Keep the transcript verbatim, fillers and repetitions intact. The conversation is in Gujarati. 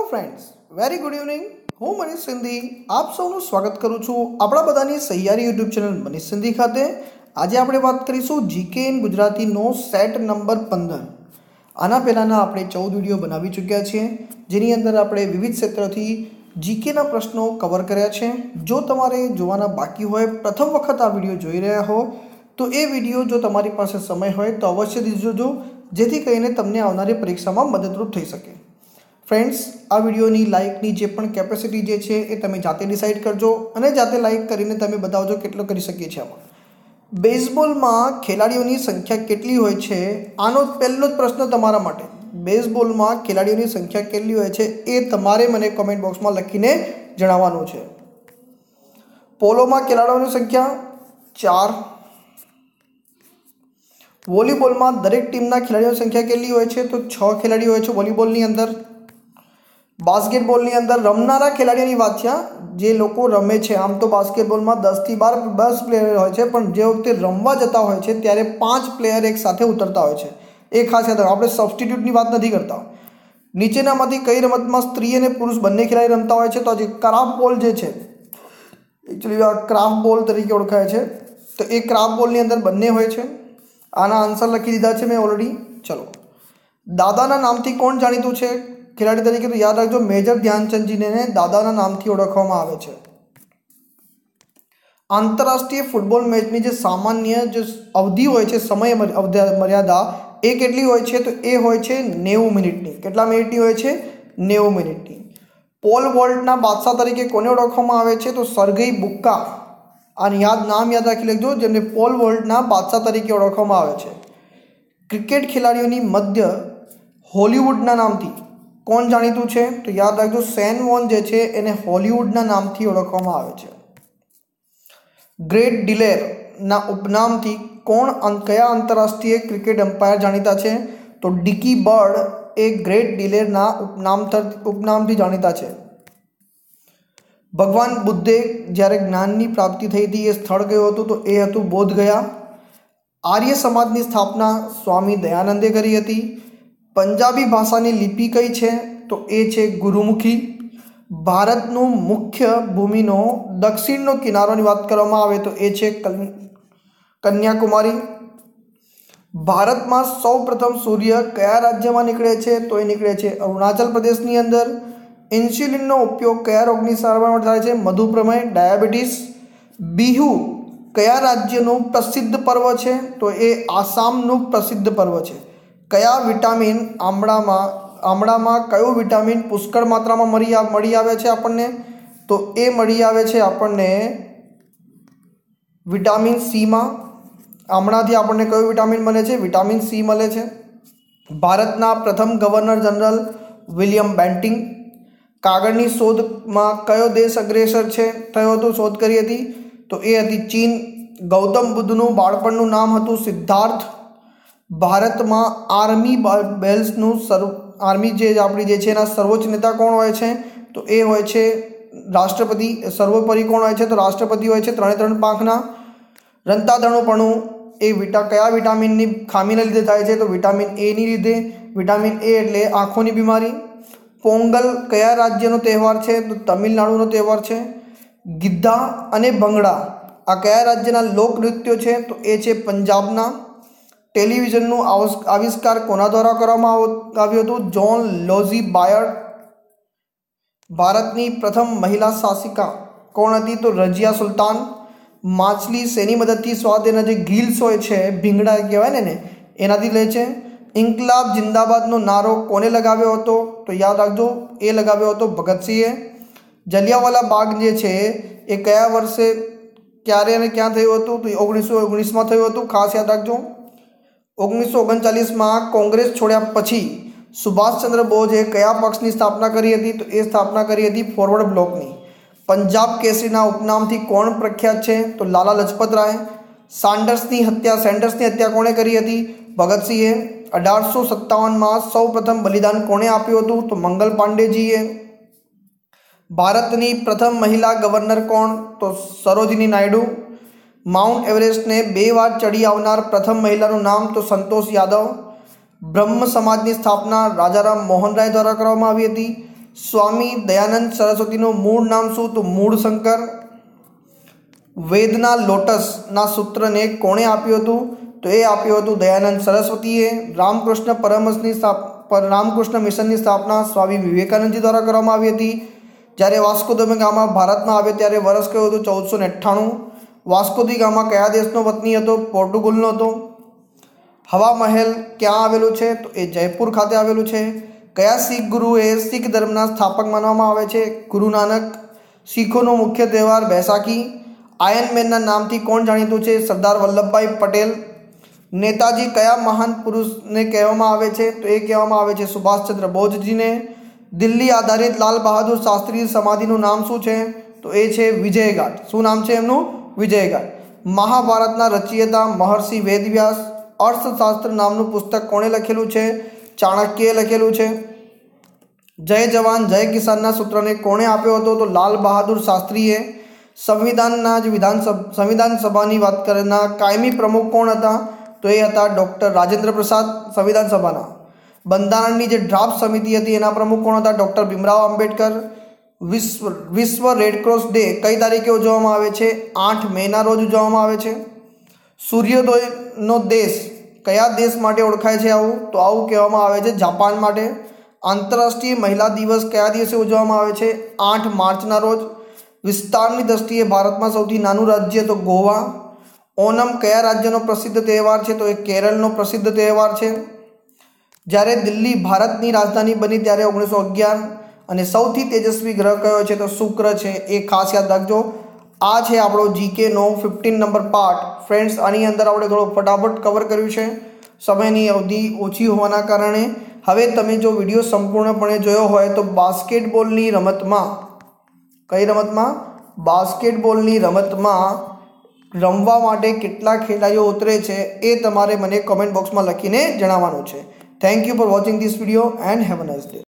Hello friends, very good evening. હું મનીષ સિંધી આપ સૌનું સ્વાગત કરું છું આપણા બધાની સહિયારી યુટ્યુબ ચેનલ મનીષ સિંધી ખાતે. આજે આપણે વાત કરીશું જીકે ઇન ગુજરાતીનો સેટ નંબર પંદર. આના પહેલાંના આપણે ચૌદ વિડીયો બનાવી ચૂક્યા છીએ, જેની અંદર આપણે વિવિધ ક્ષેત્રોથી જીકેના પ્રશ્નો કવર કર્યા છે. જો તમારે જોવાના બાકી હોય, પ્રથમ વખત આ વિડીયો જોઈ રહ્યા હો, તો એ વિડીયો જો તમારી પાસે સમય હોય તો અવશ્યથી જોજો, જેથી કરીને તમને આવનારી પરીક્ષામાં મદદરૂપ થઈ શકે. ફ્રેન્ડ્સ, આ વિડીયોની લાઇકની જે પણ કેપેસિટી જે છે એ તમે જાતે ડિસાઇડ કરજો અને જાતે લાઇક કરીને તમે બતાવજો કેટલો કરી શકીએ છીએ. આમાં બેઝબોલમાં ખેલાડીઓની સંખ્યા કેટલી હોય છે? આનો પહેલો જ પ્રશ્ન તમારા માટે. બેઝબોલમાં ખેલાડીઓની સંખ્યા કેટલી હોય છે એ તમારે મને કોમેન્ટ બોક્સમાં લખીને જણાવવાનું છે. પોલોમાં ખેલાડીઓની સંખ્યા ચાર. વોલીબોલમાં દરેક ટીમના ખેલાડીઓની સંખ્યા કેટલી હોય છે? તો છ ખેલાડીઓ હોય છે વોલીબોલની અંદર. બાસ્કેટબોલની અંદર રમનારા ખેલાડીઓની વાત છે, જે લોકો રમે છે. આમ તો બાસ્કેટબોલમાં દસથી બાર દસ પ્લેયર હોય છે, પણ જે વખતે રમવા જતા હોય છે ત્યારે પાંચ પ્લેયર એક સાથે ઉતરતા હોય છે. એ ખાસ યાદ રાખો. આપણે સબસ્ટિટ્યૂટની વાત નથી કરતા. નીચેનામાંથી કઈ રમતમાં સ્ત્રી અને પુરુષ બંને ખેલાડી રમતા હોય છે? તો આજે ક્રાફ્ટ બોલ જે છે, એકચ્યુઅલી આ ક્રાફ્ટ બોલ તરીકે ઓળખાય છે. તો એ ક્રાફ્ટ બોલની અંદર બંને હોય છે. આના આન્સર લખી દીધા છે મેં ઓલરેડી. ચલો, દાદાના નામથી કોણ જાણીતું છે ખેલાડી તરીકે? તો યાદ રાખજો, મેજર ધ્યાનચંદજીને દાદાના નામથી ઓળખવામાં આવે છે. આંતરરાષ્ટ્રીય ફૂટબોલ મેચની જે સામાન્ય જે અવધિ હોય છે, સમય મર્યાદા, એ કેટલી હોય છે? તો એ હોય છે નેવું મિનિટની. કેટલા મિનિટની હોય છે? નેવું મિનિટની. પોલ વોલ્ટના બાદશાહ તરીકે કોને ઓળખવામાં આવે છે? તો સરગઈ બુક્કા. આને યાદ નામ યાદ રાખી લેજો, જેમને પોલ વોલ્ટના બાદશાહ તરીકે ઓળખવામાં આવે છે. ક્રિકેટ ખેલાડીઓની મધ્ય હોલિવૂડના નામથી કોણ જાણીતું છે? તો યાદ રાખજો, શેન વોન જે છે એને હોલિવૂડના નામથી ઓળખવામાં આવે છે. ગ્રેટ ડિલેરના ઉપનામથી કોણ કયા આંતરરાષ્ટ્રીય ક્રિકેટ એમ્પાયર જાણીતા છે? તો ડિકી બર્ડ એ ગ્રેટ ડિલેરના ઉપનામ ઉપનામથી જાણીતા છે. ભગવાન બુદ્ધે જ્યારે જ્ઞાનની પ્રાપ્તિ થઈ હતી એ સ્થળ કયું હતું? તો એ હતું બોધગયા. આર્ય સમાજની સ્થાપના સ્વામી દયાનંદે કરી હતી. પંજાબી ભાષાની લિપિ કઈ છે? તો એ છે ગુરુમુખી. ભારતનું મુખ્ય ભૂમિનો દક્ષિણનો કિનારોની વાત કરવામાં આવે તો એ છે કન્યાકુમારી. ભારતમાં સૌ પ્રથમ સૂર્ય કયા રાજ્યમાં નીકળે છે? તો એ નીકળે છે અરુણાચલ પ્રદેશની અંદર. ઇન્સ્યુલિનનો ઉપયોગ કયા રોગની સારવાર માટે થાય છે? મધુપ્રમેહ, ડાયાબિટીસ. બિહુ કયા રાજ્યનું પ્રસિદ્ધ પર્વ છે? તો એ આસામનું પ્રસિદ્ધ પર્વ છે. કયા વિટામિન આમળામાં આમળામાં કયું વિટામિન પુષ્કળ માત્રામાં મળી મળી આવે છે આપણને? તો એ મળી આવે છે આપણને વિટામિન સીમાં. આમળાથી આપણને કયું વિટામિન મળે છે? વિટામિન સી મળે છે. ભારતના પ્રથમ ગવર્નર જનરલ વિલિયમ બેન્ટિંગ. કાગળની શોધમાં કયો દેશ અગ્રેસર છે થયો હતો શોધ કરી હતી? તો એ હતી ચીન. ગૌતમ બુદ્ધનું બાળપણનું નામ હતું સિદ્ધાર્થ. ભારતમાં આર્મી બેલ્સનું સર્વ આર્મી જે આપણી જે છે એના સર્વોચ્ચ નેતા કોણ હોય છે? તો એ હોય છે રાષ્ટ્રપતિ. સર્વોપરી કોણ હોય છે? તો રાષ્ટ્રપતિ હોય છે ત્રણે ત્રણ પાંખના. રંતાદણુપણું એ વિટા કયા વિટામિનની ખામીને લીધે થાય છે? તો વિટામિન એની લીધે. વિટામિન એ એટલે આંખોની બીમારી. પોંગલ કયા રાજ્યનો તહેવાર છે? તો તમિલનાડુનો તહેવાર છે. ગિદ્ધા અને ભંગડા આ કયા રાજ્યના લોકનૃત્યો છે? તો એ છે પંજાબના. ટેલિવિઝનનું આવિષ્કાર કોના દ્વારા કરવામાં આવ્યું હતું? John Logie Baird. ભારતની પ્રથમ મહિલા શાસિકા કોણ હતી? તો રઝિયા સુલતાન. માછલી શેની મદદથી સ્વાદ એના જે ગિલ્સ હોય છે, ભીંગડા કહેવાય ને, એનાથી લે છે. ઇન્કલાબ જિંદાબાદનો નારો કોને લગાવ્યો હતો? તો યાદ રાખજો, એ લગાવ્યો હતો ભગતસિંહે. જલિયાવાલા બાગ જે છે એ કયા વર્ષે, ક્યારે અને ક્યાં થયું હતું? તો ઓગણીસો ઓગણીસમાં થયું હતું. ખાસ યાદ રાખજો. ઓગણીસો ઓગણચાલીસમાં કોંગ્રેસ છોડ્યા પછી સુભાષચંદ્ર બોઝે કયા પક્ષની સ્થાપના કરી હતી? તો એ સ્થાપના કરી હતી ફોરવર્ડ બ્લોકની. પંજાબ કેસરીના ઉપનામથી કોણ પ્રખ્યાત છે? તો લાલા લજપત રાય. સાન્ડર્સની હત્યા સેન્ડર્સની હત્યા કોણે કરી હતી? ભગતસિંહે. અઢારસો સત્તાવનમાં સૌ પ્રથમ બલિદાન કોણે આપ્યું હતું? તો મંગલ પાંડેજીએ. ભારતની પ્રથમ મહિલા ગવર્નર કોણ? તો સરોજિની નાયડુ. માઉન્ટ એવરેસ્ટને બે વાર ચડી આવનાર પ્રથમ મહિલાનું નામ? તો સંતોષ યાદવ. બ્રહ્મ સમાજની સ્થાપના રાજારામ મોહન રાય દ્વારા કરવામાં આવી હતી. સ્વામી દયાનંદ સરસ્વતીનું મૂળ નામ શું? તો મૂળશંકર. વેદના લોટસના સૂત્રને કોણે આપ્યું હતું? તો એ આપ્યું હતું દયાનંદ સરસ્વતીએ. રામકૃષ્ણ પરમહંસની રામકૃષ્ણ મિશનની સ્થાપના સ્વામી વિવેકાનંદજી દ્વારા કરવામાં આવી હતી. જ્યારે વાસ્કો દ ગામા ભારતમાં આવ્યો ત્યારે વર્ષ કયું હતું? ચૌદસો ને અઠ્ઠાણું. વાસ્કો દી ગામા કયા દેશનો વતની હતો? પોર્ટુગલનો હતો. હવા મહેલ ક્યાં આવેલું છે? તો એ જયપુર ખાતે આવેલું છે. કયા શીખ ગુરુએ શીખ ધર્મના સ્થાપક માનવામાં આવે છે? ગુરુ નાનક. શીખોનો મુખ્ય તહેવાર બેસાખી. આયર્ન મેનના નામથી કોણ જાણીતું છે? સરદાર વલ્લભભાઈ પટેલ. નેતાજી કયા મહાન પુરુષને કહેવામાં આવે છે? તો એ કહેવામાં આવે છે સુભાષચંદ્ર બોઝજીને. દિલ્હી આધારિત લાલ બહાદુર શાસ્ત્રી સમાધિનું નામ શું છે? તો એ છે વિજયઘાટ. શું નામ છે એમનું? વિજયઘાટ. મહાભારતના રચયિતા મહર્ષિ વેદવ્યાસ. અર્થશાસ્ત્ર નામનું પુસ્તક કોણે લખેલું છે? ચાણક્યએ લખેલું છે. જય જવાન જય કિસાનના સૂત્રને કોણે આપ્યો હતો? તો લાલ બહાદુર શાસ્ત્રીએ. સંવિધાનના જ વિધાનસભા સંવિધાન સભાની વાત કરનાર કાયમી પ્રમુખ કોણ હતા? તો એ હતા ડૉક્ટર રાજેન્દ્ર પ્રસાદ. સંવિધાન સભાના બંધારણની જે ડ્રાફ્ટ સમિતિ હતી એના પ્રમુખ કોણ હતા? ડૉક્ટર ભીમરાવ આંબેડકર. વિશ્વ વિશ્વ રેડક્રોસ ડે કઈ તારીખે ઉજવવામાં આવે છે? આઠ મેના રોજ ઉજવવામાં આવે છે. સૂર્યોદયનો દેશ કયા દેશ માટે ઓળખાય છે? આવું તો આવું કહેવામાં આવે છે જાપાન માટે. આંતરરાષ્ટ્રીય મહિલા દિવસ કયા દિવસે ઉજવવામાં આવે છે? આઠ માર્ચના રોજ. વિસ્તારની દ્રષ્ટિએ ભારતમાં સૌથી નાનું રાજ્ય તો ગોવા. ઓનમ કયા રાજ્યનો પ્રસિદ્ધ તહેવાર છે? તો એ કેરળનો પ્રસિદ્ધ તહેવાર છે. જ્યારે દિલ્હી ભારતની રાજધાની બની ત્યારે ઓગણીસો અગિયાર. અને સૌથી તેજસ્વી ગ્રહ કયો છે? તો શુક્ર છે. એ ખાસ યાદ રાખજો. આ છે આપણો જીકેનો ફિફ્ટીન નંબર પાર્ટ. ફ્રેન્ડ્સ, આની અંદર આપણે થોડું ફટાફટ કવર કર્યું છે સમયની અવધિ ઓછી હોવાના કારણે. હવે તમે જો વિડીયો સંપૂર્ણપણે જોયો હોય તો બાસ્કેટબોલની રમતમાં કઈ રમતમાં બાસ્કેટબોલની રમતમાં રમવા માટે કેટલા ખેલાડીઓ ઉતરે છે એ તમારે મને કોમેન્ટ બોક્સમાં લખીને જણાવવાનું છે. Thank you for watching this video and have a nice day.